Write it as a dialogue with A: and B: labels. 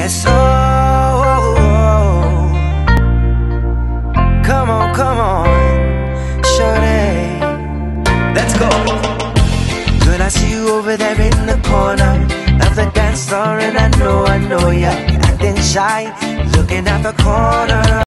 A: Yes, oh, come on, shorty, let's go. Girl, I see you over there in the corner of the dance floor, and I know you're acting shy, looking at the corner